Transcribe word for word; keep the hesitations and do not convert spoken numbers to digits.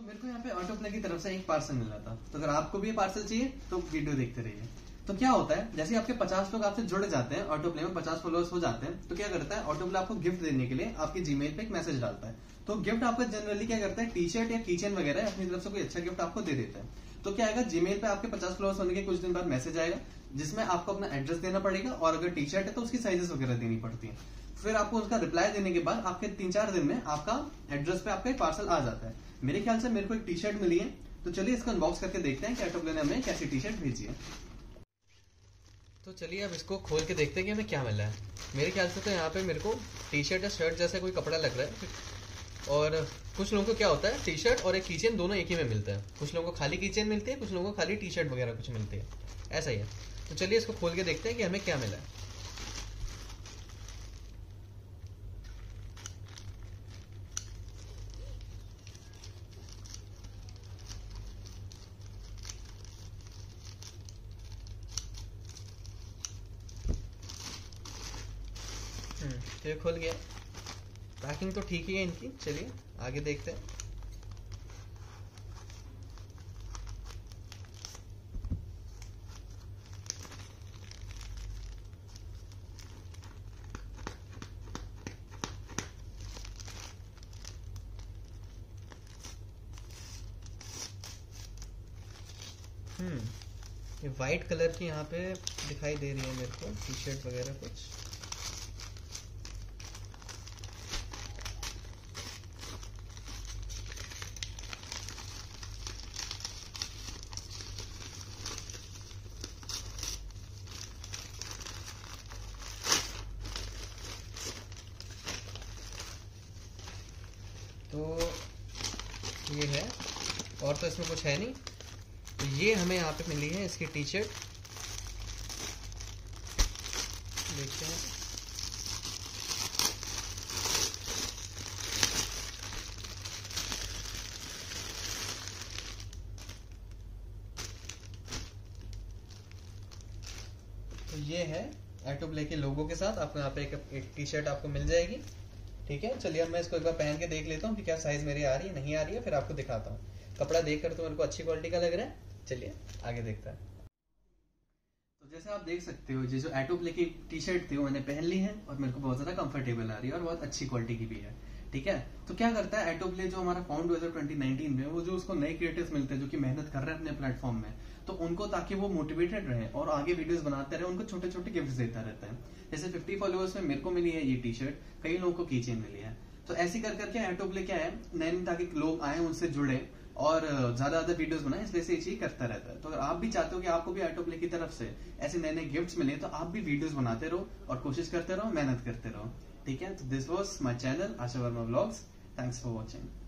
मेरे को यहाँ पे ऑटो प्ले की तरफ से एक पार्सल मिला था, तो अगर आपको भी ये पार्सल चाहिए तो वीडियो देखते रहिए। तो क्या होता है, जैसे आपके पचास लोग आपसे जुड़ जाते हैं, ऑटो प्ले में पचास फॉलोअर्स हो जाते हैं, तो क्या करता है ऑटो प्ले आपको गिफ्ट देने के लिए आपके जीमेल पे एक मैसेज डालता है। तो गिफ्ट आपका जनरली क्या करता है, टी शर्ट या कीचेन वगैरह अपनी तरफ से कोई अच्छा गिफ्ट आपको दे देता है। तो क्या आएगा, जीमेल पे आपके पचास फॉलोअर्स होने के कुछ दिन बाद मैसेज आएगा जिसमें आपको अपना एड्रेस देना पड़ेगा, और अगर टी शर्ट है तो उसकी साइजेस वगैरह देनी पड़ती है। फिर आपको उसका रिप्लाई देने के बाद आपके तीन चार दिन में आपका एड्रेस पे आपका पार्सल आ जाता है। मेरे ख्याल से मेरे को एक टी शर्ट मिली है, तो चलिए इसको अनबॉक्स करके देखते हैं कि ऑटो प्ले ने हमें कैसी टी शर्ट भेजी है। तो चलिए अब इसको खोल के देखते हैं कि हमें क्या मिला है। मेरे ख्याल से तो यहाँ पे मेरे को टी शर्ट या शर्ट जैसा कोई कपड़ा लग रहा है, और कुछ लोगों को क्या होता है टी शर्ट और एक कीचेन दोनों एक ही में मिलता है। कुछ लोगों को खाली कीचेन मिलती है, कुछ लोगों को खाली टी शर्ट वगैरह कुछ मिलती है, ऐसा ही है। तो चलिए इसको खोल के देखते हैं कि हमें क्या मिला है। हम्म तो ये खुल गया, पैकिंग तो ठीक ही है इनकी। चलिए आगे देखते हैं। हम्म ये वाइट कलर की यहाँ पे दिखाई दे रही है मेरे को टी शर्ट वगैरह कुछ। तो ये है, और तो इसमें कुछ है नहीं। तो ये हमें यहाँ पे मिली है इसकी टी शर्ट, देखते हैं। तो ये है ऑटो प्ले के लोगो के साथ आपको यहाँ पे एक, एक टी शर्ट आपको मिल जाएगी। ठीक है, चलिए अब मैं इसको एक बार पहन के देख लेता हूँ कि क्या साइज मेरी आ रही है नहीं आ रही है, फिर आपको दिखाता हूँ। कपड़ा देखकर तो मेरे को अच्छी क्वालिटी का लग रहा है, चलिए आगे देखते हैं। तो जैसे आप देख सकते हो, ये जो ऑटो प्ले की टी शर्ट थी वो मैंने पहन ली है, और मेरे को बहुत ज्यादा कंफर्टेबल आ रही है और बहुत अच्छी क्वालिटी की भी है। ठीक है, तो क्या करता है ऑटो प्ले जो हमारा फाउंड हुआ था ट्वेंटी नाइनटीन में, वो जो उसको नए क्रिएटर्स मिलते हैं जो कि मेहनत कर रहे हैं अपने प्लेटफॉर्म में, तो उनको ताकि वो मोटिवेटेड रहे और आगे वीडियोस बनाते रहे, उनको छोटे छोटे गिफ्ट्स देता रहता है। जैसे फिफ्टी फॉलोअर्स में मेरे को मिली है ये टी शर्ट, कई लोगों को कीचेन मिली है। तो ऐसे कर करके ऑटो प्ले क्या है, नए ताकि लोग आए उनसे जुड़े और ज्यादा ज्यादा वीडियोस बनाए, इसलिए से ये चीज करता रहता है। तो अगर आप भी चाहते हो कि आपको भी ऑटो प्ले की तरफ से ऐसे नए नए गिफ्ट्स मिले, तो आप भी वीडियोस बनाते रहो और कोशिश करते रहो, मेहनत करते रहो। ठीक है, तो this was my channel Asha Verma vlogs. Thanks for watching.